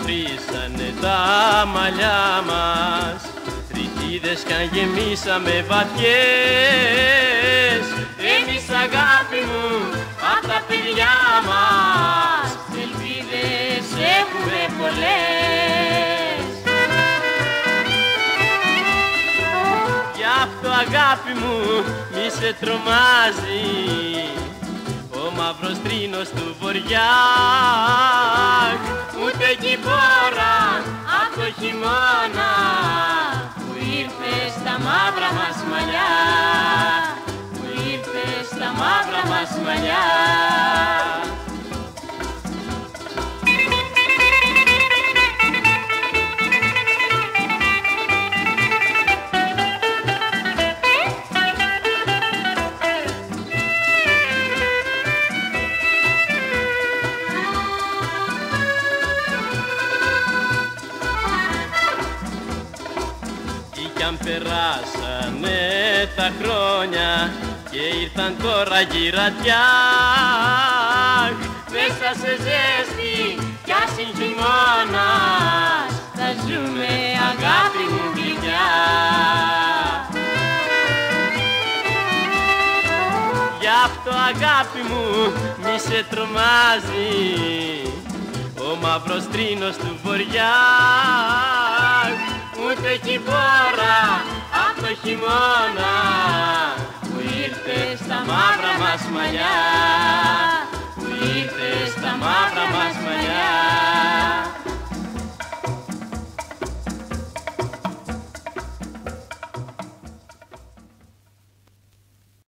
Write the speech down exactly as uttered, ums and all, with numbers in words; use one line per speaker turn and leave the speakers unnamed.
ελαφρύσανε τα μαλλιά μας, ρητίδες κι αν γεμίσαμε βαθιές. Εμείς αγάπη μου απ' τα παιδιά μας ελπίδες έχουμε πολλές. Γι' αυτό αγάπη μου μη σε τρομάζει ο μαύρος τρίνος του βοριά, ούτε κυπόρα απ' το χειμώνα που ήρθε στα μαύρα μας μαλλιά, που ήρθε στα μαύρα μας μαλλιά. Κι αν περάσανε τα χρόνια και ήρθαν τώρα γυρατιά, μέσα σε ζέστη κι άσυν χειμώνας θα ζούμε αγάπη μου γλυκιά. Γι' αυτό αγάπη μου μη σε τρομάζει ο μαύρος τρίνος του βοριά, ούτε κυπόρα απ' το χειμώνα που ήρθε στα μαύρα μας μαλλιά, που ήρθε στα μαύρα μας μαλλιά.